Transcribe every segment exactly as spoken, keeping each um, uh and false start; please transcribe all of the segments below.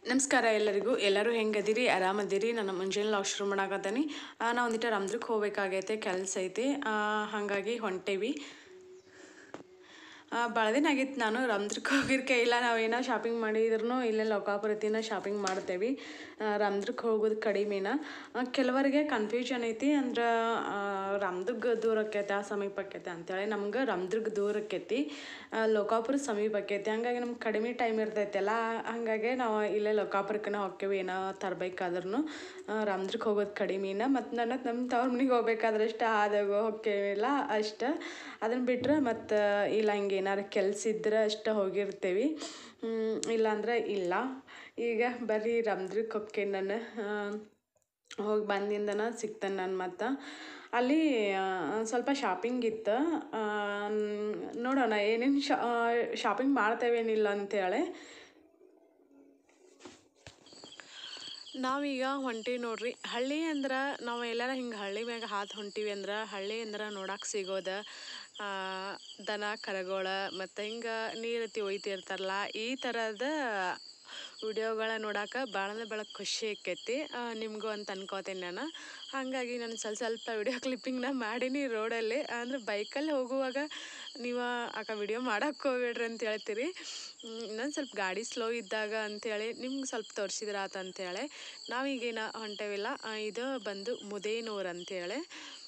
ನಮಸ್ಕಾರ ಎಲ್ಲರಿಗೂ. ಎಲ್ಲರೂ ಹೆಂಗದಿರಿ? ಆರಾಮದಿರಿ? ನಾನು ಮುಂಜಾನೆ ಲಾಗ್ ಶುರು ಮಾಡಾಕತ್ತೀನಿ. ನಾವು ಒಂದಿಟ್ಟು ರಾಮದುರ್ಗಕ್ಕೆ ಹೋಗ್ಬೇಕಾಗೈತೆ, ಕೆಲಸ ಐತಿ, ಹಾಗಾಗಿ ಹೊಂಟೇವಿ. ಭಾಳ ದಿನ ಆಗಿತ್ತು ನಾನು ರಾಮದುರ್ಗಕ್ಕೆ ಹೋಗಿರ್ಕೆ ಇಲ್ಲ. ನಾವೇನೋ ಶಾಪಿಂಗ್ ಮಾಡಿದ್ರು ಇಲ್ಲೇ ಲೋಕಾಪುರತಿನ ಶಾಪಿಂಗ್ ಮಾಡ್ತೇವೆ. ರಾಮದುರ್ಗಕ್ಕೆ ಹೋಗೋದು ಕಡಿಮೆನ. ಕೆಲವರಿಗೆ ಕನ್ಫ್ಯೂಷನ್ ಐತಿ, ಅಂದ್ರೆ ರಾಮದುರ್ಗ ದೂರ ಆಕೈತೆ ಆ ಸಮೀಪ ಆಕೈತೆ ಅಂತೇಳಿ. ನಮ್ಗೆ ರಾಮದುರ್ಗ ದೂರ ಆಕೈತಿ, ಲೋಕಾಪುರ ಸಮೀಪ ಆಕೈತಿ. ಹಂಗಾಗಿ ನಮ್ಗೆ ಕಡಿಮೆ ಟೈಮ್ ಇರ್ತೈತಲ್ಲ, ಹಾಗಾಗಿ ನಾವು ಇಲ್ಲೇ ಲೋಕಾಪುರಕ್ಕೆ ಹೋಗ್ತೇವೆ. ಏನೋ ತರಬೇಕಾದ್ರೂ ರಾಮದುರ್ಗಕ್ಕೆ ಹೋಗೋದು ಕಡಿಮೆನ. ಮತ್ತು ನನ್ನ ನಮ್ಮ ತವ್ರ ಮನೆಗೆ ಹೋಗ್ಬೇಕಾದ್ರೆ ಅಷ್ಟು ಆದಾಗ ಹೋಗ್ತೇವಿಲ್ಲ ಅಷ್ಟು. ಅದನ್ನು ಬಿಟ್ಟರೆ ಮತ್ತು ಇಲ್ಲ ಹಿಂಗೆ ಏನಾರು ಕೆಲಸ ಇದ್ರೆ ಅಷ್ಟು ಹೋಗಿರ್ತೇವೆ, ಇಲ್ಲಾಂದ್ರೆ ಇಲ್ಲ. ಈಗ ಬರ್ರಿ ರಾಮದುರ್ಗಕ್ಕೆ ಹೋಗ್ತೇನೆ ನಾನು. ಹೋಗಿ ಬಂದಿಂದನ ಸಿಗ್ತೇನೆ ನಾನು. ಮತ್ತು ಅಲ್ಲಿ ಸ್ವಲ್ಪ ಶಾಪಿಂಗ್ ಇತ್ತು, ನೋಡೋಣ ಏನೇನು ಶಾಪಿಂಗ್ ಮಾಡ್ತೇವೇನಿಲ್ಲ ಅಂತೇಳಿ. ನಾವೀಗ ಹೊಂಟೀವಿ ನೋಡ್ರಿ. ಹಳ್ಳಿ ಅಂದ್ರೆ ನಾವು ಎಲ್ಲಾರ ಹಿಂಗೆ ಹಳ್ಳಿ ಮ್ಯಾಗ ಹಾದು ಹೊಂಟೀವಿ ಅಂದ್ರೆ, ಹಳ್ಳಿ ಅಂದ್ರೆ ನೋಡಕ್ಕೆ ಸಿಗೋದು ದನ ಕರುಗಳ ಮತ್ತು ಹಿಂಗೆ ನೀರತಿ ಒಯ್ತಿರ್ತಾರಲ್ಲ, ಈ ಥರದ ವಿಡಿಯೋಗಳ ನೋಡಕ್ಕೆ ಭಾಳ ಅಂದ್ರೆ ಭಾಳ ಖುಷಿ ಆಕೈತಿ. ನಿಮಗೂ ಅಂತ ಅನ್ಕೋತೀನಿ ನಾನು. ಹಾಗಾಗಿ ನಾನು ಸ್ವಲ್ಪ ಸ್ವಲ್ಪ ವಿಡಿಯೋ ಕ್ಲಿಪ್ಪಿಂಗ್ನ ಮಾಡೀನಿ ರೋಡಲ್ಲಿ. ಅಂದರೆ ಬೈಕಲ್ಲಿ ಹೋಗುವಾಗ ನೀವು ಆಗ ವಿಡಿಯೋ ಮಾಡಕ್ಕೆ ಹೋಗ್ಬೇಡ್ರಿ ಅಂತ ಹೇಳ್ತೀರಿ. ಇನ್ನೊಂದು ಸ್ವಲ್ಪ ಗಾಡಿ ಸ್ಲೋ ಇದ್ದಾಗ ಅಂಥೇಳಿ ನಿಮ್ಗೆ ಸ್ವಲ್ಪ ತೋರಿಸಿದ್ರೆ ಆತ ಅಂಥೇಳಿ ನಾವೀಗೇನು ಹೊಂಟೇವಿಲ್ಲ. ಇದು ಬಂದು ಮುದೇನೂರು ಅಂಥೇಳಿ.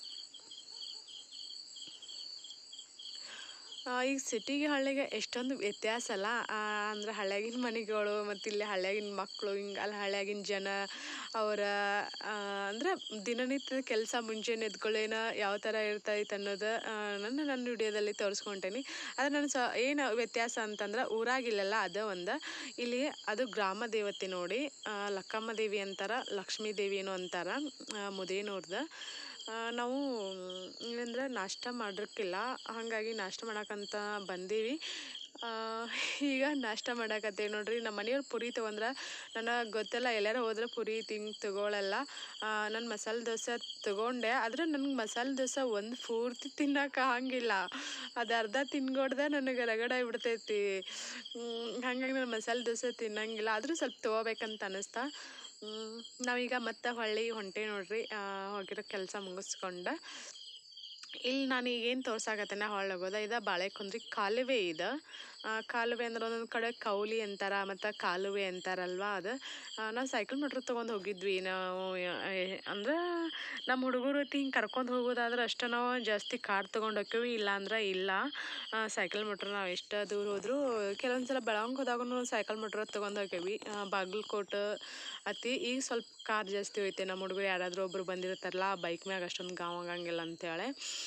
ಈಗ ಸಿಟಿಗೆ ಹಳ್ಳಿಗೆ ಎಷ್ಟೊಂದು ವ್ಯತ್ಯಾಸ ಅಲ್ಲ. ಅಂದ್ರೆ ಹಳ್ಳಿಯಾಗಿನ ಮನೆಗಳು ಮತ್ತು ಇಲ್ಲಿ ಹಳ್ಳಿಯಾಗಿನ ಮಕ್ಕಳು, ಹಿಂಗೆ ಅಲ್ಲಿ ಹಳ್ಳಿಯಾಗಿನ ಜನ ಅವರ ಅಂದ್ರೆ ದಿನನಿತ್ಯದ ಕೆಲಸ ಮುಂಜಾನೆ ಎದ್ಕೊಳ್ಳೇನ ಯಾವ ಥರ ಇರ್ತೈತೆ ಅನ್ನೋದು ನನ್ನ ನನ್ನ ವಿಡಿಯೋದಲ್ಲಿ ತೋರಿಸ್ಕೊಂಟೇನಿ. ಆದರೆ ನಾನು ಸ ಏನು ವ್ಯತ್ಯಾಸ ಅಂತಂದ್ರೆ, ಊರಾಗಿಲ್ಲಲ್ಲ ಅದು ಒಂದು. ಇಲ್ಲಿ ಅದು ಗ್ರಾಮ ದೇವತೆ ನೋಡಿ, ಲಕ್ಕಮ್ಮ ದೇವಿ ಅಂತಾರೆ, ಲಕ್ಷ್ಮೀ ದೇವಿನೂ ಅಂತಾರೆ ಮುದೇನೂರ್ದು. ನಾವು ಏನಂದ್ರೆ ನಾಷ್ಟ ಮಾಡಿರ್ಕಿಲ್ಲ, ಹಾಗಾಗಿ ನಾಷ್ಟ ಮಾಡಕ್ಕಂತ ಬಂದೀವಿ. ಈಗ ನಾಷ್ಟ ಮಾಡಕತ್ತೇವೆ ನೋಡ್ರಿ. ನಮ್ಮ ಮನೆಯವ್ರು ಪುರಿ ತೊಗೊಂಡ್ರೆ ನನಗೆ ಗೊತ್ತಿಲ್ಲ, ಎಲ್ಲಾರು ಹೋದ್ರೆ ಪುರಿ ತಿಂದು ತಗೊಳ್ಳಲ್ಲ. ನಾನು ಮಸಾಲೆ ದೋಸೆ ತೊಗೊಂಡೆ, ಆದರೆ ನನಗೆ ಮಸಾಲೆ ದೋಸೆ ಒಂದು ಪೂರ್ತಿ ತಿನ್ನೋಕೆ ಆಗಂಗಿಲ್ಲ. ಅದು ಅರ್ಧ ತಿನ್ಕೊಡ್ದೆ ನನಗೆ ರಗಡ ಆಗ್ಬಿಡ್ತೈತಿ. ಹಾಗಾಗಿ ನಾನು ಮಸಾಲೆ ದೋಸೆ ತಿನ್ನಂಗಿಲ್ಲ, ಆದರೂ ಸ್ವಲ್ಪ ತೊಗೋಬೇಕಂತ ಅನ್ನಿಸ್ತಾ. ನಾವೀಗ ಮತ್ತೆ ಹೊಳ್ಳಿ ಹೊಂಟೆ ನೋಡ್ರಿ, ಹೋಗಿರೋ ಕೆಲಸ ಮುಗಿಸ್ಕೊಂಡು. ಇಲ್ಲಿ ನಾನು ಈಗೇನು ತೋರ್ಸಾಕತ್ತೇನೆ ಹೊಳ್ಳೋಗೋದ, ಇದು ಬಾಳೆಕುಂದ್ರಿ ಕಾಲುವೆ. ಇದು ಕಾಲುವೆ ಅಂದ್ರೆ ಒಂದೊಂದು ಕಡೆ ಕೌಲಿ ಅಂತಾರೆ ಮತ್ತು ಕಾಲುವೆ ಅಂತಾರಲ್ವ ಅದು. ನಾವು ಸೈಕಲ್ ಮೋಟ್ರ್ ತೊಗೊಂಡು ಹೋಗಿದ್ವಿ. ನಾವು ಅಂದ್ರೆ ನಮ್ಮ ಹುಡುಗರು ಹಿಂಗೆ ಕರ್ಕೊಂಡು ಹೋಗೋದಾದ್ರೆ ಅಷ್ಟೇ ನಾವು ಜಾಸ್ತಿ ಕಾರ್ ತೊಗೊಂಡು ಹೋಗ್ತೀವಿ, ಇಲ್ಲಾಂದ್ರೆ ಇಲ್ಲ ಸೈಕಲ್ ಮೋಟ್ರ್. ನಾವು ಎಷ್ಟು ದೂರ ಹೋದರೂ ಕೆಲವೊಂದು ಸಲ ಬೆಳವಂಗೆ ಹೋದಾಗೂ ಸೈಕಲ್ ಮೋಟ್ರ್ ತೊಗೊಂಡು ಹೋಗ್ತೀವಿ. ಬಾಗಲಕೋಟೆ ಅತಿ ಈಗ ಸ್ವಲ್ಪ ಕಾರ್ ಜಾಸ್ತಿ ಹೋಯ್ತೆ. ನಮ್ಮ ಹುಡುಗರು ಯಾರಾದರೂ ಒಬ್ಬರು ಬಂದಿರ್ತಾರಲ್ಲ, ಬೈಕ್ ಮ್ಯಾಗ ಅಷ್ಟೊಂದು ಗಾವ್ ಆಗಂಗಿಲ್ಲ ಅಂತೇಳಿ.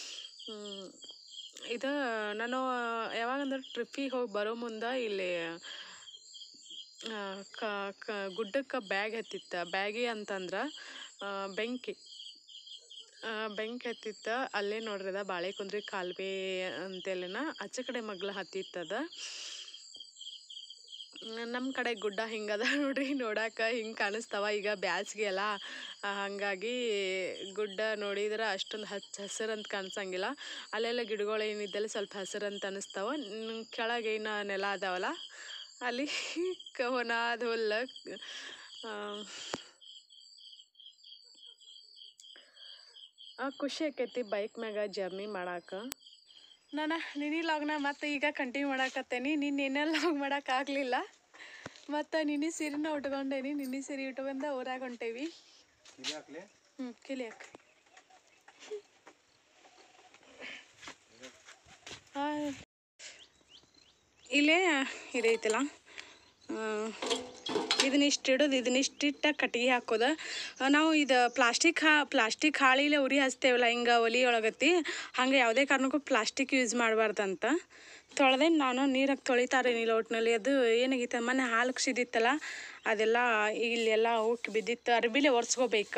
ಇದು ನಾನು ಯಾವಾಗಂದ್ರೆ ಟ್ರಿಪ್ಪಿಗೆ ಹೋಗಿ ಬರೋ ಮುಂದೆ ಇಲ್ಲಿ ಕ ಗುಡ್ಡಕ್ಕೆ ಬ್ಯಾಗ್ ಹತ್ತಿತ್ತು. ಬ್ಯಾಗಿ ಅಂತಂದ್ರೆ ಬೆಂಕಿ ಬೆಂಕಿ ಹತ್ತಿತ್ತು ಅಲ್ಲೇ ನೋಡ್ರಿ. ಅದ ಬಾಳೆಕುಂದ್ರಿ ಕಾಲುವೆ ಅಂತೆಲ್ಲ ಆಚೆ ಕಡೆ ಮಗ್ಲು ಹತ್ತಿತ್ತದ. ನಮ್ಮ ಕಡೆ ಗುಡ್ಡ ಹಿಂಗದ ನೋಡ್ರಿ, ನೋಡಕ್ಕೆ ಹಿಂಗೆ ಕಾಣಿಸ್ತಾವ. ಈಗ ಬ್ಯಾಸಿಗೆ ಅಲ್ಲ, ಹಾಗಾಗಿ ಗುಡ್ಡ ನೋಡಿದ್ರೆ ಅಷ್ಟೊಂದು ಹಚ್ಚ ಹಸಿರು ಅಂತ ಕಾಣಿಸಂಗಿಲ್ಲ. ಅಲ್ಲೆಲ್ಲ ಗಿಡಗಳು ಏನಿದ್ದಲ್ಲ ಸ್ವಲ್ಪ ಹಸಿರು ಅಂತ ಅನ್ನಿಸ್ತಾವ. ಕೆಳಗೇನು ನೆಲ ಅದಾವಲ್ಲ ಅಲ್ಲಿ ಕವನಾದ ಹುಲ್ಲು. ಖುಷಿ ಆಕೈತಿ ಬೈಕ್ ಮ್ಯಾಗ ಜರ್ನಿ ಮಾಡಕ್ಕೆ. ನಾನು ನಿನ್ನೆ ಲಾಗ್ನ ಮತ್ತೆ ಈಗ ಕಂಟಿನ್ಯೂ ಮಾಡಾಕತ್ತೇನೆ. ನಿನ್ನೆ ಏನೇ ಲಾಗ್ ಮಾಡೋಕ್ಕಾಗಲಿಲ್ಲ, ಮತ್ತು ನಿನ್ನೆ ಸೀರೆನ ಉಟ್ಕೊಂಡೇನಿ. ನಿನ್ನೆ ಸೀರೆ ಉಟ್ಕೊಂಡ ಊರಾಗ ಹೊಂಟೇವಿ. ಹ್ಞೂ ಕಿಲಿಯಕ್ಕೆ ಇಲ್ಲೇ ಇದೈತಲ್ಲ, ಇದನ್ನಿಷ್ಟು ಇಡೋದು, ಇದನ್ನಿಷ್ಟಿಟ್ಟ ಕಟ್ಟಿಗೆ ಹಾಕೋದು. ನಾವು ಇದು ಪ್ಲಾಸ್ಟಿಕ್ ಹಾ ಪ್ಲಾಸ್ಟಿಕ್ ಹಾಳಿಲೆ ಉರಿ ಹಚ್ತೇವಲ್ಲ ಹಿಂಗೆ ಒಲಿ ಒಳಗತ್ತಿ, ಹಂಗೆ ಯಾವುದೇ ಕಾರಣಕ್ಕೂ ಪ್ಲಾಸ್ಟಿಕ್ ಯೂಸ್ ಮಾಡಬಾರ್ದಂತ. ತೊಳೆದೇನು ನಾನು, ನೀರಾಗಿ ತೊಳಿತಾರೆ ನೀರು ಒಟ್ಟಿನಲ್ಲಿ. ಅದು ಏನಾಗಿತ್ತು, ಮೊನ್ನೆ ಹಾಲು ಸಿದಿತ್ತಲ್ಲ, ಅದೆಲ್ಲ ಇಲ್ಲೆಲ್ಲ ಉಕ್ಕಿ ಬಿದ್ದಿತ್ತು. ಅರ್ಬಿಲೆ ಒರೆಸ್ಕೋಬೇಕು.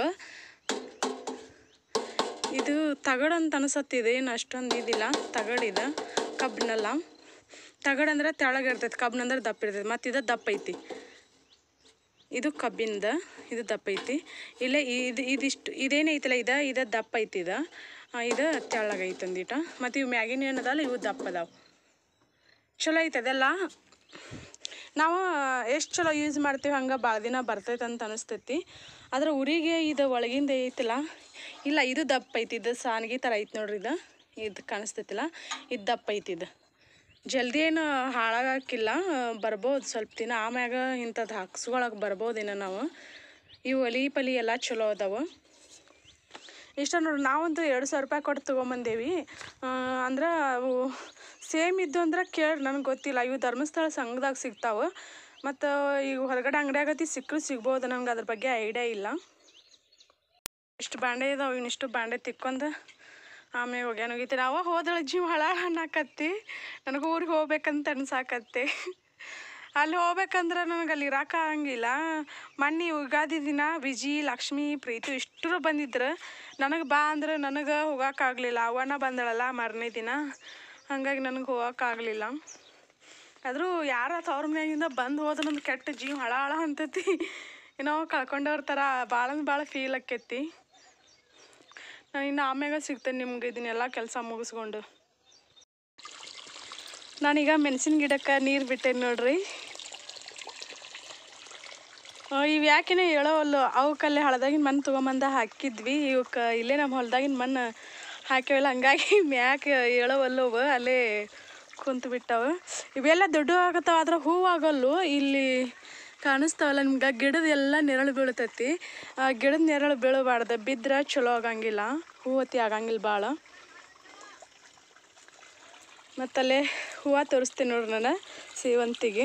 ಇದು ತಗಡು ಅಂತ ಅನಿಸತ್ತಿದೆ, ಏನು ಅಷ್ಟೊಂದು ಇದಿಲ್ಲ. ತಗಡಿದೆ, ಕಬ್ಬಿನಲ್ಲ. ತಗಡಂದ್ರೆ ತೆಳಗೆ ಇರ್ತೈತೆ, ಕಬ್ಬಿನಂದ್ರೆ ದಪ್ಪ ಇರ್ತೈತೆ. ಮತ್ತು ಇದು ದಪ್ಪ ಐತಿ, ಇದು ಕಬ್ಬಿಂದ, ಇದು ದಪ್ಪ ಐತಿ. ಇಲ್ಲೇ ಇದು ಇದಿಷ್ಟು ಇದೇನೈತಲ್ಲ ಇದು ಇದು ದಪ್ಪ ಐತಿ. ಇದು ಇದು ತೆಳ್ಳಗೈತೆ ಅಂದಿಟ. ಮತ್ತು ಇವು ಮ್ಯಾಗಿನ ಏನದಲ್ಲ ಇವು ದಪ್ಪ ಅದಾವೆ. ಚಲೋ ಐತೆ ಅದೆಲ್ಲ. ನಾವು ಎಷ್ಟು ಚಲೋ ಯೂಸ್ ಮಾಡ್ತೀವಿ ಹಂಗೆ ಭಾಳ ದಿನ ಬರ್ತೈತೆ ಅಂತ ಅನಿಸ್ತೈತಿ. ಆದ್ರೆ ಊರಿಗೆ ಇದು ಒಳಗಿಂದ ಐತಿಲ್ಲ, ಇಲ್ಲ ಇದು ದಪ್ಪ ಐತಿ, ಇದು ಸಾನ್ಗಿ ಥರ ಐತಿ ನೋಡ್ರಿ. ಇದು ಇದು ಕಾಣಿಸ್ತೈತಿಲ್ಲ, ಇದು ದಪ್ಪ ಐತಿ. ಇದು ಜಲ್ದಿ ಏನು ಹಾಳಾಗಕ್ಕಿಲ್ಲ, ಬರ್ಬೋದು ಸ್ವಲ್ಪ ದಿನ. ಆಮ್ಯಾಗ ಇಂಥದ್ದು ಹಾಕ್ಸ್ಕೊಳಕ್ಕೆ ಬರ್ಬೋದೇನೋ ನಾವು. ಇವು ಒಲಿ ಪಲಿ ಎಲ್ಲ ಚಲೋ ಅದಾವೆ. ಇಷ್ಟ ನೋಡ್ರಿ, ನಾವಂತೂ ಎರಡು ಸಾವಿರ ರೂಪಾಯಿ ಕೊಟ್ಟು ತೊಗೊಂಬಂದೇವಿ. ಅಂದ್ರೆ ಅವು ಸೇಮ್ ಇದ್ದು ಅಂದ್ರೆ ಕೇಳಿ, ನನಗೆ ಗೊತ್ತಿಲ್ಲ. ಇವು ಧರ್ಮಸ್ಥಳ ಸಂಘದಾಗ ಸಿಗ್ತಾವೆ. ಮತ್ತು ಈಗ ಹೊರಗಡೆ ಅಂಗಡಿಯಾಗತಿ ಸಿಕ್ಕರು ಸಿಗ್ಬೋದು, ನಂಗೆ ಅದ್ರ ಬಗ್ಗೆ ಐಡಿಯಾ ಇಲ್ಲ. ಇಷ್ಟು ಬಾಂಡೆ ಇದಾವೆ, ಇವನ್ನಿಷ್ಟು ಬಾಂಡೆ ತಿಕ್ಕೊಂಡು ಆಮೇಲೆ ಹೋಗ್ಯಾನ ಹೋಗಿತ್ತೀನಿ. ಅವ ಹೋದಳ ಜೀವ ಹಳ ಅನ್ನಕತ್ತಿ. ನನಗೆ ಊರಿಗೆ ಹೋಗ್ಬೇಕಂತ ಅನ್ಸಾಕತ್ತೆ. ಅಲ್ಲಿ ಹೋಗ್ಬೇಕಂದ್ರೆ ನನಗೆ ಅಲ್ಲಿ ಇರೋಕ್ಕಾಗಂಗಿಲ್ಲ. ಮೊನ್ನೆ ಯುಗಾದಿ ದಿನ ವಿಜಿ, ಲಕ್ಷ್ಮಿ, ಪ್ರೀತಿ ಇಷ್ಟರು ಬಂದಿದ್ರು. ನನಗೆ ಬಾ ಅಂದ್ರೆ ನನಗೆ ಹೋಗೋಕ್ಕಾಗಲಿಲ್ಲ. ಅವನ ಬಂದಳಲ್ಲ ಮಾರನೇ ದಿನ, ಹಾಗಾಗಿ ನನಗೆ ಹೋಗೋಕ್ಕಾಗಲಿಲ್ಲ. ಆದರೂ ಯಾರ ತವ್ರ ಮನೆಯಾಗಿಂದ ಬಂದು ಹೋದ್ರಂದು ಕೆಟ್ಟ ಜೀವ ಹಳ ಹಳ ಅಂತೈತಿ. ಏನೋ ಕಳ್ಕೊಂಡವ್ರ ಥರ ಭಾಳ ಭಾಳ ಫೀಲ್ ಆಕ್ಕೈತಿ. ನಾನು ಇನ್ನು ಆಮ್ಯಾಗ ಸಿಗ್ತೇನೆ ನಿಮ್ಗೆ ಇದನ್ನೆಲ್ಲ ಕೆಲಸ ಮುಗಿಸ್ಕೊಂಡು. ನಾನೀಗ ಮೆಣಸಿನ ಗಿಡಕ್ಕೆ ನೀರು ಬಿಟ್ಟೇನೆ ನೋಡ್ರಿ. ಇವು ಯಾಕೆನೋ ಹೇಳೋವಲ್ಲು, ಅವಕ್ಕಲ್ಲೇ ಹಳದಾಗಿನ ಮಣ್ಣು ತೊಗೊಂಬಂದ ಹಾಕಿದ್ವಿ. ಇವಕ್ಕೆ ಇಲ್ಲೇ ನಮ್ಮ ಹೊಲದಾಗಿನ ಮಣ್ಣು ಹಾಕ್ಯಾವಲ್ಲ, ಹಂಗಾಗಿ ಮ್ಯಾಕೆ ಹೇಳೋವಲ್ಲವು ಅಲ್ಲೇ ಕುಂತು ಬಿಟ್ಟವು. ಇವೆಲ್ಲ ದೊಡ್ಡ ಆಗತ್ತವ, ಆದ್ರೆ ಹೂವು ಆಗಲ್ಲು. ಇಲ್ಲಿ ಕಾಣಿಸ್ತಾವಲ್ಲ ನಿಮ್ಗೆ, ಗಿಡದ ಎಲ್ಲ ನೆರಳು ಬೀಳ್ತೈತಿ. ಗಿಡದ ನೆರಳು ಬೀಳಬಾರ್ದು, ಬಿದ್ದರೆ ಚಲೋ ಆಗಂಗಿಲ್ಲ, ಹೂವತ್ತಿ ಆಗಂಗಿಲ್ಲ ಭಾಳ. ಮತ್ತಲ್ಲೇ ಹೂವು ತೋರಿಸ್ತೀನಿ ನೋಡ್ರಿ ನಾನು, ಸೇವಂತಿಗೆ.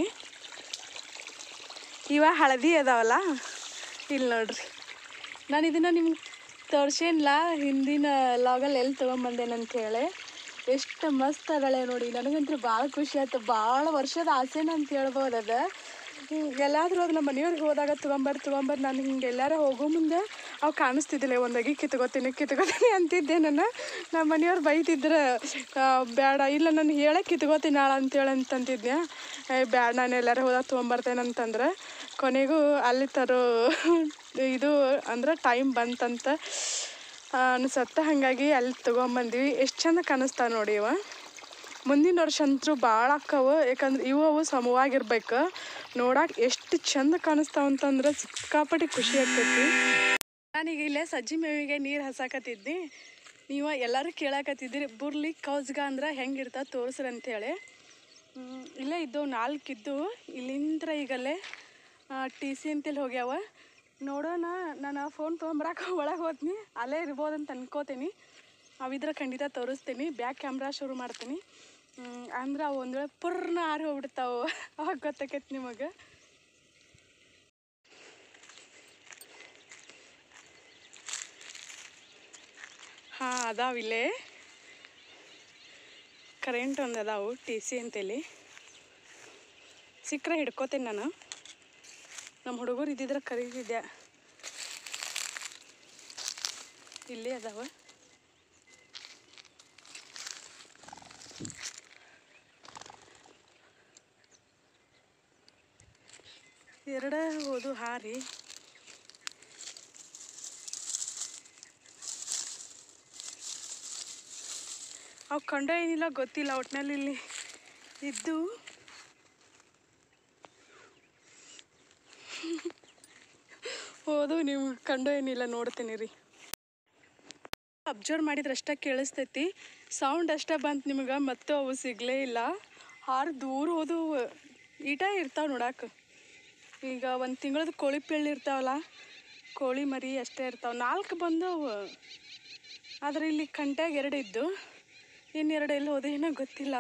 ಇವ ಹಳದಿ ಅದಾವಲ್ಲ, ಇಲ್ಲಿ ನೋಡ್ರಿ. ನಾನು ಇದನ್ನು ನಿಮ್ಗೆ ತೋರ್ಸೇನಿಲ್ಲ, ಹಿಂದಿನ ಲಾಗಲ್ಲಿ ಎಲ್ಲಿ ತೊಗೊಂಬಂದೇನಂತ ಹೇಳಿ. ಎಷ್ಟು ಮಸ್ತ್ ಅದಳೆ ನೋಡಿ. ನನಗಂತೂ ಭಾಳ ಖುಷಿ ಆಯ್ತು. ಭಾಳ ವರ್ಷದ ಆಸೆನ ಅಂತ ಹೇಳ್ಬೋದು ಅದು. ಎಲ್ಲಾದರೂ ಅದು ನಮ್ಮ ಮನೆಯವ್ರಿಗೆ ಹೋದಾಗ ತೊಗೊಂಬರ್ ತೊಗೊಂಬರ್ ನಾನು ಹಿಂಗೆ ಎಲ್ಲಾರ ಹೋಗೋ ಮುಂದೆ ಅವು ಕಾಣಿಸ್ತಿದ್ದಿಲ್ಲ. ಒಂದಾಗಿ ಕಿತ್ಕೋತೀನಿ ಕಿತ್ಕೋತೀನಿ ಅಂತಿದ್ದೆ ನಾನು. ನಮ್ಮ ಮನೆಯವ್ರು ಬೈತಿದ್ರೆ ಬೇಡ, ಇಲ್ಲ ನಾನು ಹೇಳಕ್ಕೆ ಕಿತ್ಕೋತೀನಿ ನಾಳೆ ಅಂತೇಳಿ ಅಂತಂತಿದ್ದೆ. ಬೇಡ, ನಾನು ಎಲ್ಲಾರ ಹೋದಾಗ ತೊಗೊಂಬರ್ತೇನೆ ಅಂತಂದ್ರೆ ಕೊನೆಗೂ ಅಲ್ಲಿ ತರೋ ಇದು ಅಂದ್ರೆ ಟೈಮ್ ಬಂತಂತ ಅನ್ಸತ್ತೆ. ಹಾಗಾಗಿ ಅಲ್ಲಿ ತೊಗೊಂಬಂದ್ವಿ. ಎಷ್ಟು ಚಂದ ಕಾಣಿಸ್ತಾವೆ ನೋಡಿ ಇವ. ಮುಂದಿನ ವರ್ಷ ಅಂತೂ ಭಾಳ ಆಕ್ಕವು, ಯಾಕಂದ್ರೆ ಇವು ಅವು ಸಮವಾಗಿರ್ಬೇಕು. ನೋಡಕ್ಕೆ ಎಷ್ಟು ಚಂದ ಕಾಣಿಸ್ತಾವಂತಂದ್ರೆ ಸಿಕ್ಕಾಪಟ್ಟಿ ಖುಷಿ ಆಗ್ತೈತಿ. ನಾನೀಗ ಇಲ್ಲೇ ಸಜ್ಜಿ ಮೇವಿಗೆ ನೀರು ಹಸಾಕತ್ತಿದ್ನಿ. ನೀವು ಎಲ್ಲರೂ ಕೇಳಾಕತ್ತಿದ್ರಿ ಬುರ್ಲಿ ಕೌಜ್ಗ ಅಂದ್ರೆ ಹೆಂಗಿರ್ತಾವೆ ತೋರಿಸ್ರಿ ಅಂಥೇಳಿ. ಇಲ್ಲೇ ಇದ್ದವು ನಾಲ್ಕಿದ್ದು. ಇಲ್ಲಿಂದ್ರ ಈಗಲ್ಲೇ ಟಿ ಸಿ ಅಂತೇಳಿ ಹೋಗ್ಯಾವ. ನೋಡೋಣ, ನಾನು ಫೋನ್ ತೊಗೊಂಬರಕ್ಕೆ ಒಳಗೆ ಹೋಗ್ತೀನಿ, ಅಲ್ಲೇ ಇರ್ಬೋದಂತ ಅನ್ಕೋತೀನಿ. ಅವಿದ್ರೆ ಖಂಡಿತ ತೋರಿಸ್ತೀನಿ. ಬ್ಯಾಕ್ ಕ್ಯಾಮ್ರಾ ಶುರು ಮಾಡ್ತೀನಿ. ಅಂದ್ರೆ ಅವು ಒಂದು ವೇಳೆ ಪೂರ್ಣ ಆರಿ ಹೋಗ್ಬಿಡ್ತಾವೆ, ಅವಾಗ ಗೊತ್ತಾಕೈತಿ ನಿಮಗೆ. ಹಾಂ, ಅದಾವಿಲ್ಲೇ ಕರೆಂಟ್ ಒಂದು ಅದಾವು, ಟಿ ಸಿ ಅಂತೇಳಿ. ಸಿಕ್ಕರೆ ಹಿಡ್ಕೋತೀನಿ ನಾನು. ನಮ್ಮ ಹುಡುಗರು ಇದ್ದಿದ್ರೆ ಕರೀತಿದ್ದೆ. ಇಲ್ಲೇ ಅದಾವ. ಎರಡ ಹೋದು ಹಾರಿ. ಅವು ಕಂಡು ಏನಿಲ್ಲ ಗೊತ್ತಿಲ್ಲ, ಒಟ್ಟಿನಲ್ಲಿ ಇಲ್ಲಿ ಇದ್ದು ಹೋದು. ನೀವು ಕಂಡು ಏನಿಲ್ಲ ನೋಡ್ತೀನಿ ರೀ. ಅಬ್ಸರ್ವ್ ಮಾಡಿದ್ರೆ ಅಷ್ಟೇ ಕೇಳಿಸ್ತೈತಿ, ಸೌಂಡ್ ಅಷ್ಟೇ ಬಂತು ನಿಮ್ಗೆ. ಮತ್ತೆ ಅವು ಸಿಗಲೇ ಇಲ್ಲ, ಹಾರು ದೂರ ಹೋದವು. ಈಟ ಇರ್ತಾವೆ ನೋಡಕ್ಕೆ. ಈಗ ಒಂದು ತಿಂಗಳದ ಕೋಳಿ ಪೇಳಿ ಇರ್ತಾವಲ್ಲ, ಕೋಳಿ ಮರಿ ಅಷ್ಟೇ ಇರ್ತಾವೆ. ನಾಲ್ಕು ಬಂದವು, ಆದರೆ ಇಲ್ಲಿ ಕಂಟ್ಯಾಗ ಎರಡು ಇದ್ದು, ಇನ್ನೆರಡು ಎಲ್ಲಿ ಹೋದೆ ಏನೋ ಗೊತ್ತಿಲ್ಲ.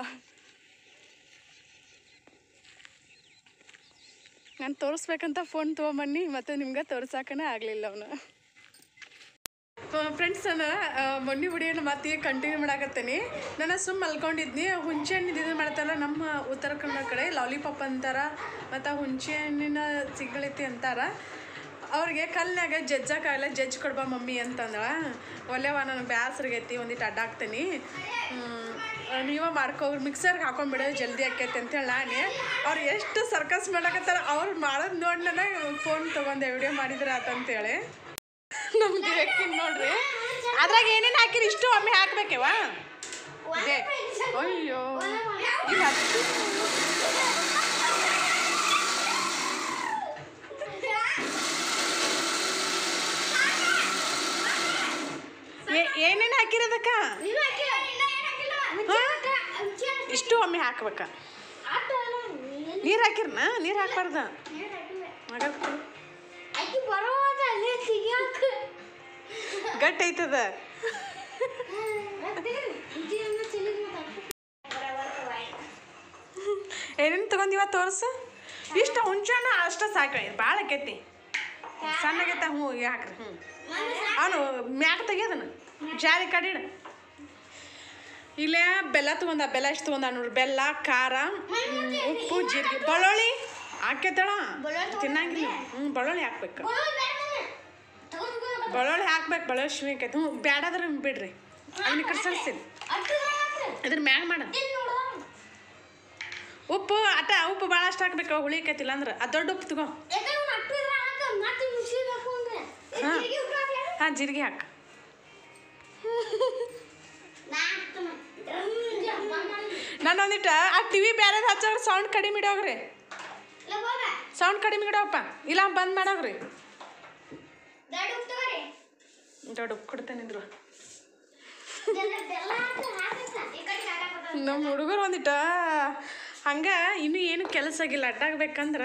ನಾನು ತೋರಿಸ್ಬೇಕಂತ ಫೋನ್ ತೊಗೊಂಬನ್ನಿ, ಮತ್ತು ನಿಮ್ಗೆ ತೋರ್ಸಕ್ಕನೇ ಆಗಲಿಲ್ಲ ಅವನು. ಫ್ರೆಂಡ್ಸ್, ನಾನು ಮೊನ್ನೆ ವಿಡಿಯೋನ ಮತ್ತೆ ಕಂಟಿನ್ಯೂ ಮಾಡಾಕತ್ತೀನಿ. ನಾನು ಸುಮ್ಮ ಮಲ್ಕೊಂಡಿದ್ನಿ. ಹುಂಚೆ ಹಣ್ಣಿದ್ದು ಇದು ಮಾಡ್ತಾರಲ್ಲ ನಮ್ಮ ಉತ್ತರ ಕನ್ನಡ ಕಡೆ, ಲಾಲಿಪಾಪ್ ಅಂತಾರ, ಮತ್ತು ಹುಂಚೆ ಹಣ್ಣಿನ ಸಿಗ್ಗಳೈತಿ ಅಂತಾರ. ಅವ್ರಿಗೆ ಕಲ್ನಾಗ ಜಜ್ಜಕ್ಕಾಗಲ್ಲ, ಜಜ್ಜಿ ಕೊಡ್ಬಾ ಮಮ್ಮಿ ಅಂತಂದಳ. ಒಲ್ಲೆವ ನನಗೆ ಬ್ಯಾಸ್ರಿಗೈತಿ, ಒಂದಿಟ್ಟು ಅಡ್ಡಾಕ್ತೀನಿ, ನೀವೇ ಮಾಡ್ಕೋಗ್ರಿ, ಮಿಕ್ಸರ್ಗೆ ಹಾಕೊಂಡ್ಬಿಡೋ ಜಲ್ದಿ ಆಕೈತಿ ಅಂತೇಳಿ ನಾನು. ಅವ್ರು ಎಷ್ಟು ಸರ್ಕಸ್ ಮಾಡಕತ್ತಾರ, ಅವ್ರು ಮಾಡೋದು ನೋಡಿ ನನಗೆ ಫೋನ್ ತೊಗೊಂಡೆ, ವಿಡಿಯೋ ಮಾಡಿದ್ರೆ ಆತಂತೇಳಿ. ನಮ್ದು ಹಾಕಿನಿ ನೋಡ್ರಿ, ಅದ್ರಾಗ ಏನೇನು ಹಾಕಿರಿ ಇಷ್ಟು ಒಮ್ಮೆ ಹಾಕ್ಬೇಕೇವ. ಅಯ್ಯೋ, ಹಾಕಿರೋದಕ್ಕ ಇಷ್ಟು ಒಮ್ಮೆ ಹಾಕ್ಬೇಕ ನೀರು ಹಾಕಿರ್ನ ನೀರು ಹಾಕ್ಬಾರ್ದ ಗಟ್ಟಿ ಐತದ ಏನೇನು ತಗೊಂಡಿವ ತೋರ್ಸು ಇಷ್ಟ ಹುಂಚನ ಅಷ್ಟ ಸಾಕ ಭಾಳ ಆಕೈತಿ ಸಣ್ಣಗೈತ ಹ್ಞೂ ಹಾಕ್ರಿ ಹ್ಞೂ ಅವನು ಮ್ಯಾಗ ತೆಗಿಯೋದನ ಜಾರಿ ಕಡಿಡ ಇಲ್ಲೇ ಬೆಲ್ಲ ತಗೊಂಡ ಬೆಲ್ಲ ಎಷ್ಟು ತಗೊಂಡ ನೋಡ್ರಿ ಬೆಲ್ಲ ಖಾರ ಉಪ್ಪು ಜೀರಿಗೆ ಬೆಳ್ಳುಳ್ಳಿ ಹಾಕೈತಳ ತಿನ್ನಂಗಿಲ್ಲ ಹ್ಞೂ ಬೆಳ್ಳುಳ್ಳಿ ಹಾಕ್ಬೇಕು ಬೆಳ್ಳುಳ್ಳಿ ಹಾಕ್ಬೇಕು ಬೆಳ್ಳುಳ್ಳಿ ಶಿವಿಕೈತಿ ಹ್ಞೂ ಬ್ಯಾಡಾದ್ರೆ ಬಿಡ್ರಿ ಅದನ್ನ ಕರ್ಸಲ್ಸ್ತೀನಿ ಇದ್ರ ಮ್ಯಾಗ ಮಾಡ ಉಪ್ಪು ಅಟ ಉಪ್ಪು ಭಾಳ ಅಷ್ಟು ಹಾಕ್ಬೇಕು ಹುಳಿಕೈತಿಲ್ಲ ಅಂದ್ರೆ ಅದು ದೊಡ್ಡ ಉಪ್ಪು ತಗೋ ಹಾಂ ಹಾಂ ಜೀರಿಗೆ ಹಾಕ ನಾನು ಒಂದಿಟ್ಟು ಆ ಟಿ ವಿ ಬೇರೆದು ಹಚ್ಚೋರು ಸೌಂಡ್ ಕಡಿಮೆ ಇಡೋಗ್ರಿ ಸೌಂಡ್ ಕಡಿಮೆ ಇಡೋಪ್ಪ ಇಲ್ಲ ಬಂದ್ ಮಾಡೋಗ್ರಿ ದೊಡ್ಡ ಉಪ್ಪು ಕೊಡ್ತೇನಿದ್ರು ನಮ್ಮ ಹುಡುಗರು ಒಂದಿಟ್ಟ ಹಂಗೆ ಇನ್ನೂ ಏನು ಕೆಲಸ ಆಗಿಲ್ಲ ಅಡ್ಡಾಗಬೇಕಂದ್ರೆ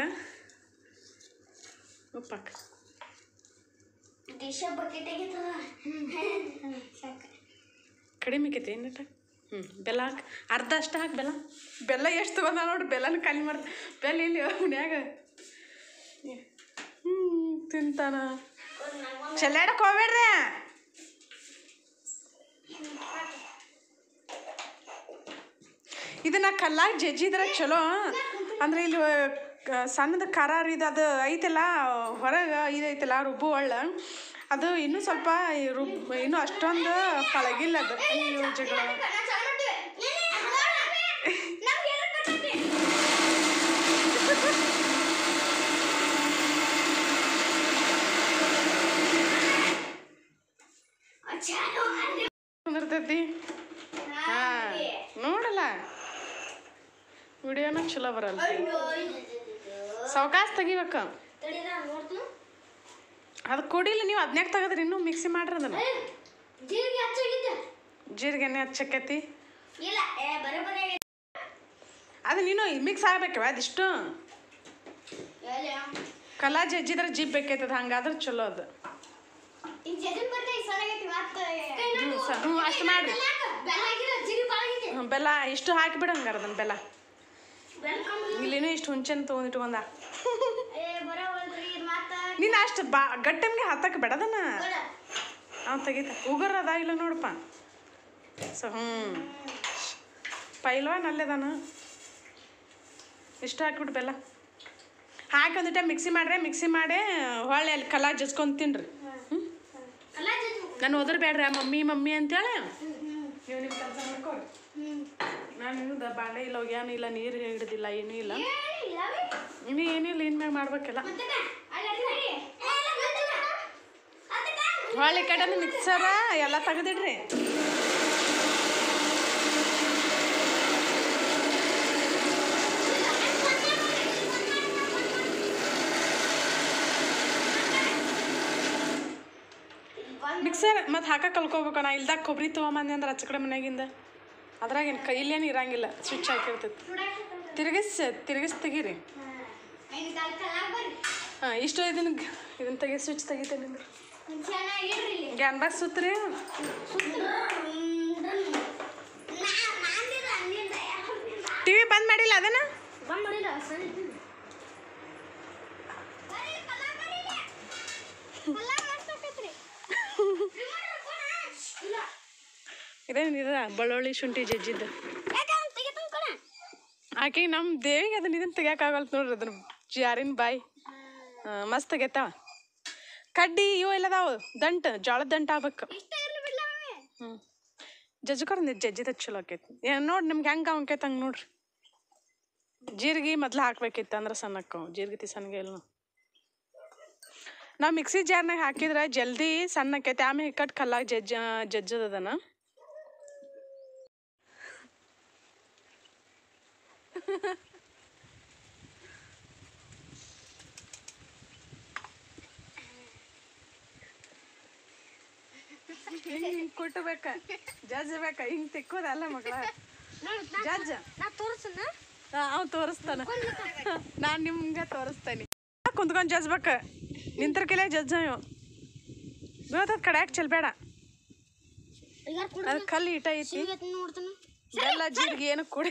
ಉಪ್ಪಾಕ ಕಡಿಮೆ ಆಕೈತಿ ಏನಟ ಹ್ಞೂ ಬೆಲ್ಲ ಹಾಕಿ ಅರ್ಧ ಅಷ್ಟು ಹಾಕಿ ಬೆಲ್ಲ ಬೆಲ್ಲ ಎಷ್ಟು ತಗೊಂಡ ನೋಡ್ರಿ ಬೆಲ್ಲನ ಖಾಲಿ ಮಾಡ್ದೆ ಬೆಲ್ಲ ಎಲ್ಲಿ ಮನ್ಯಾಗ ಹ್ಞೂ ತಿಂತಾನ ಚೆಲ್ಲಾಡಕ್ಕೆ ಹೋಗ್ಬೇಡ್ರಿ ಇದನ್ನ ಕಲ್ಲಾಗ ಜಜ್ಜಿದ್ರೆ ಚಲೋ ಅಂದ್ರೆ ಇಲ್ಲಿ ಸಣ್ಣದ ಖಾರ ಇದು ಅದು ಐತಲ್ಲ ಹೊರಗೆ ಇದೈತಲ್ಲ ರುಬ್ಬು ಒಳ್ಳ ಅದು ಇನ್ನೂ ಸ್ವಲ್ಪ ರುಬ್ ಇನ್ನೂ ಅಷ್ಟೊಂದು ಪಳಗಿಲ್ಲ ಅದು ಜಗಳ ಕುಂದಿರ್ತೈತಿ ಹಾಂ ನೋಡಲ್ಲ ವಿಡಿಯೋನ ಚಲೋ ಬರಲ್ಲ ಸಾವಕಾಶ ತೆಗಿಬೇಕ ಅದು ಕೊಡಿಲ್ಲ ನೀವು ಅದನ್ಯಾಕ ತೆಗದ್ರಿ ಇನ್ನೂ ಮಿಕ್ಸಿ ಮಾಡ್ರಿ ಅದನ್ನು ಜೀರಿಗೆನೆ ಹಚ್ಚಕೈತಿ ಅದು ನೀನು ಮಿಕ್ಸ್ ಆಗ್ಬೇಕವ ಅದಿಷ್ಟು ಕಲಾ ಜಜ್ಜಿದ್ರೆ ಜಿಪ್ ಬೇಕೈತದ ಹಂಗಾದ್ರೆ ಚಲೋ ಅದು ಹ್ಞೂ ಅಷ್ಟು ಮಾಡ್ರಿ ಹ್ಞೂ ಬೆಲ್ಲ ಇಷ್ಟು ಹಾಕಿಬಿಡ ಹಂಗಾರ ಅದನ್ನು ಬೆಲ್ಲ ಇಲ್ಲಿನೂ ಇಷ್ಟು ಹುಂಚೆನ ತೊಗೊಂಡಿಟ್ಕೊಂಡ ನೀನು ಅಷ್ಟು ಬಾ ಗಟ್ಟಮ್ಗೆ ಹತ್ತಕ್ಕೆ ಬೇಡದನ್ನ ಅವ್ ತೆಗಿತ ಉಗುರ ಅದ ಇಲ್ಲ ನೋಡಪ್ಪ ಸೊ ಹ್ಞೂ ಪೈಲ್ವಾನ್ ಅಲ್ಲೇದಾನ ಇಷ್ಟು ಹಾಕಿಬಿಟ್ಟು ಬೆಲ್ಲ ಹಾಕಿ ಒಂದಿಟ ಮಿಕ್ಸಿ ಮಾಡ್ರೆ ಮಿಕ್ಸಿ ಮಾಡಿ ಹೊಳ್ಳಿ ಅಲ್ಲಿ ಕಲಾ ಜಜ್ಕೊಂಡು ತಿನ್ರಿ ಹ್ಞೂ ನಾನು ಹೋದ್ರೆ ಬೇಡ್ರಿ ಆ ಮಮ್ಮಿ ಮಮ್ಮಿ ಅಂತೇಳಿ ನೀವು ನಿಮ್ಮ ಕೆಲಸ ಮಾಡ್ಕೊರಿ ನಾನು ಇನ್ನೂ ದ ಬಾಂಡೆ ಇಲ್ಲ ಒಗ್ಯಾನು ಇಲ್ಲ ನೀರು ಹಿಡ್ದಿಲ್ಲ ಏನೂ ಇಲ್ಲ ಇನ್ನೂ ಏನಿಲ್ಲ ಇನ್ಮ್ಯಾಗ ಮಾಡ್ಬೇಕಲ್ಲ ಹೊಳ್ಳಿ ಕಡೆ ಮಿಕ್ಸರ ಎಲ್ಲ ತೆಗೆದಿಡ್ರಿ ಮಿಕ್ಸರ್ ಮತ್ತು ಹಾಕಕ್ಕೆ ಕಲ್ಕೋಬೇಕು ನಾ ಇಲ್ದಾಗ ಕೊಬ್ಬರಿ ತೊಗೊಂಬಂದೆ ಅಂದ್ರೆ ಆಚೆ ಕಡೆ ಮನೆಯಾಗಿಂದ ಅದ್ರಾಗೇನು ಕೈಲೇನು ಇರಂಗಿಲ್ಲ ಸ್ವಿಚ್ ಹಾಕಿರ್ತೈತಿ ತಿರುಗಿಸ್ ತಿರುಗಿಸ್ ತೆಗೀರಿ ಹಾಂ ಇಷ್ಟು ಇದನ್ನ ಇದನ್ನ ತೆಗಿ ಸ್ವಿಚ್ ತೆಗಿತೇನೆ ನಿಂದ್ರೆ ಗ್ಯಾನ್ ಬಾಕ್ಸ್ ಸುತ್ರಿ ಟಿ ವಿ ಬಂದ್ ಮಾಡಿಲ್ಲ ಅದನ್ನ ಇದೇನಿದ ಬೆಳ್ಳುಳ್ಳಿ ಶುಂಠಿ ಜಜ್ಜಿದ್ದ ಆಕೆ ನಮ್ಮ ದೇವಿಗೆ ಅದನ್ನ ಇದನ್ನ ತೆಗಿಯೋಕ್ಕಾಗಲ್ತ ನೋಡ್ರಿ ಅದನ್ನ ಜಾರಿನ ಬಾಯಿ ಮಸ್ತ್ ಆಗೈತಾವ ಕಡ್ಡಿ ಇವು ಎಲ್ಲದಾವು ದಂಟು ಜೋಳದ ದಂಟು ಆಗ್ಬೇಕು ಹ್ಞೂ ಜಜ್ಕೊರ್ ಜಜ್ಜಿದ ಚಲೋ ಆಕೈತಿ ಏನು ನೋಡಿ ನಿಮ್ಗೆ ಹೆಂಗೆ ಅವಕೈತೆ ಹಂಗೆ ನೋಡ್ರಿ ಜೀರಿಗೆ ಮೊದ್ಲು ಹಾಕ್ಬೇಕಿತ್ತು ಅಂದ್ರೆ ಸಣ್ಣಕ್ಕೆ ಜೀರಿಗೆ ಸಣ್ಣಗೆ ಇಲ್ಲ ನಾವು ಮಿಕ್ಸಿ ಜಾರ್ನಾಗ ಹಾಕಿದ್ರೆ ಜಲ್ದಿ ಸಣ್ಣ ಆಕೈತಿ ಆಮೇಲೆ ಹಿಕ್ಕಟ್ಟು ಕಲ್ಲಾಗ ಜಜ್ಜ ಜಜ್ಜದನ ಹಿಂಗೆ ಹಿಂಗೆ ಕುಟ್ಟಬೇಕ ಜಜ್ಜ ಬೇಕ ಹಿಂಗೆ ತಿಕ್ಕೋದಲ್ಲ ಮಗಳ ಜಜ್ಜ ಅವ್ ತೋರಿಸ್ತಾನ ನಾನು ನಿಮ್ಗೆ ತೋರಿಸ್ತೇನೆ ಕುಂತ್ಕೊಂಡು ಜಜ್ಬೇಕ ನಿಂತರ ಕೆಲ ಜಜ್ಜ ಬೀಳ್ತದ ಕಡ್ಯಾಕ ಚೆಲ್ಬೇಡ ಅದು ಕಲ್ಲು ಇಟ ಐತಿ ಬೆಲ್ಲ ಜೀರಿಗೆ ಏನು ಕೂಡ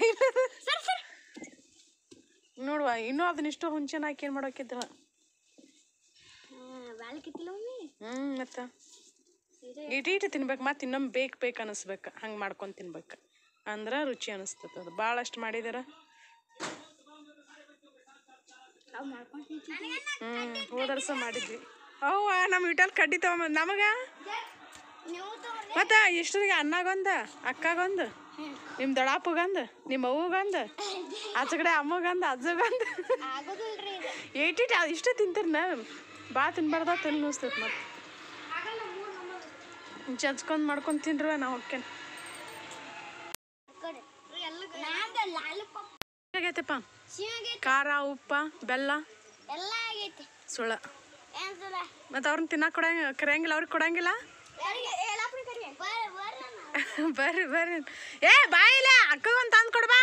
ನೋಡುವ ಇನ್ನೂ ಅದನ್ನಿಷ್ಟು ಹುಂಚೆನ ಹಾಕಿ ಏನು ಮಾಡೋಕಿದ್ರ ಹ್ಞೂ ಮತ್ತೆ ಇಟ್ಟು ಇಟ್ಟು ತಿನ್ಬೇಕು ಮತ್ತೆ ಇನ್ನೊಮ್ಮೆ ಬೇಕು ಬೇಕು ಅನಿಸ್ಬೇಕು ಹಂಗೆ ಮಾಡ್ಕೊಂಡು ತಿನ್ಬೇಕು ಅಂದ್ರೆ ರುಚಿ ಅನಿಸ್ತದ ಅದು ಭಾಳಷ್ಟು ಮಾಡಿದಾರ ಹ್ಞೂ ಹೋದರ್ಸ ಮಾಡಿದ್ವಿ ಅವ್ವ ನಮ್ಮ ಇಟಲ್ಲಿ ಕಡ್ಡಿ ತಗೊಂಬ ನಮಗೆ ಮತ್ತು ಇಷ್ಟರಿಗೆ ಅಣ್ಣಗೊಂದು ಅಕ್ಕಗೊಂದು ನಿಮ್ಮ ದೊಡ್ಡಪ್ಪಗಂದು ನಿಮ್ಮ ಅವ್ವಗಂದು ಆಚೆ ಅಮ್ಮಗಂದು ಅಜ್ಜಗಂದು ಏಟಿಟ್ ಇಷ್ಟೇ ತಿಂತೀರಿ ನಾ ಭಾಳ ತಿನ್ಬಾರ್ದ ತಿನ್ ಅನ್ನಿಸ್ತೈತೆ ಮತ್ತೆ ಜಜ್ಕೊಂಡ್ ಮಾಡ್ಕೊಂಡು ತಿನ್ರಿ ನಾ ಹೋಗ್ತೇನೆ ಆಗೈತಪ್ಪ ಖಾರ ಉಪ್ಪ ಬೆಲ್ಲ ಸುಳ್ಳ ಮತ್ತೆ ಅವ್ರನ್ನ ತಿನ್ನಕ್ಕೆ ಕೊಡಂಗ ಕರೆಯಂಗಿಲ್ಲ ಅವ್ರಿಗೆ ಕೊಡಂಗಿಲ್ಲ ಬರ್ರಿ ಬರ್ರಿ ಏ ಬಾಯಿಲ್ಲ ಅಕ್ಕಗೊಂದು ತಂದು ಕೊಡ್ಬಾ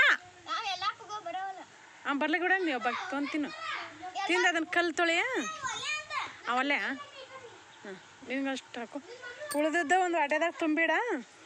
ಹಾಂ ಬರ್ಲಿ ಕೂಡ ನೀವು ಒಬ್ಬ ತೊಗೊಂಡು ತಿನ್ನು ತಿಂದು ಅದನ್ನು ಕಲ್ಲು ತೊಳೆಯ ಅವಲ್ಲೇ ಹಾಂ ನಿನ್ಗೆ ಅಷ್ಟು ಹಾಕು ಉಳಿದದ್ದು ಒಂದು ವಾಟ್ಯಾದಾಗ ತುಂಬಿಡ